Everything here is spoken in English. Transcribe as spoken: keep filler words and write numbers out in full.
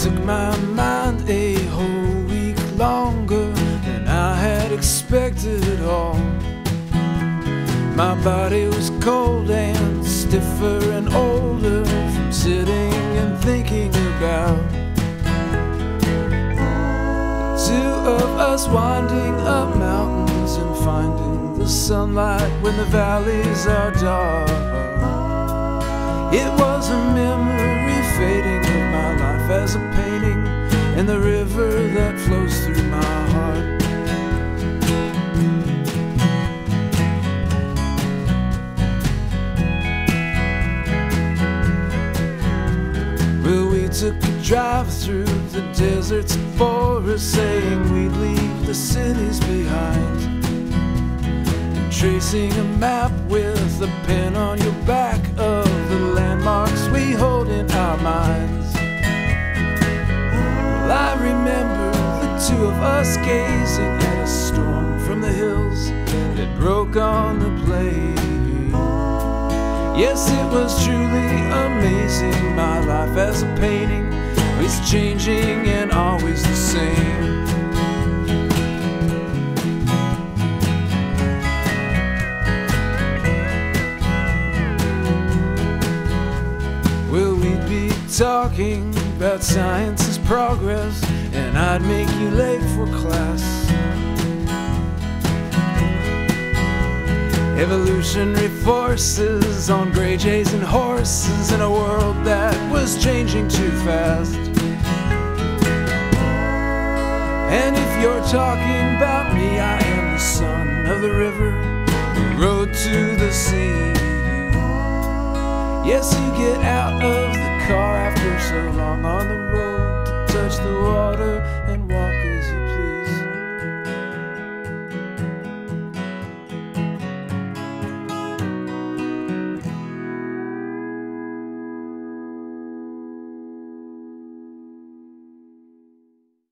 took my mind a whole week longer than I had expected at all. My body was cold and stiffer and older from sitting and thinking about the two of us winding up mountains and finding the sunlight when the valleys are dark. It was a memory fading of my life as a painting in the river that flows through my heart. Well, we took a drive through the deserts and forests, saying we'd leave the cities behind, and tracing a map with a pen on your back of the landmarks we hold in our minds. Well, I remember the two of us gazing at a storm from the hills that broke on the plain. Yes, it was truly amazing. My life as a painting was changing and always the same. Well, we'd be talking about science's progress, and I'd make you late for class. Evolutionary forces on gray jays and horses in a world that was changing too fast. And if you're talking about me, I am the son of the river who rode to the sea. Yes, you get out of the car after so long on the road to touch the water and walk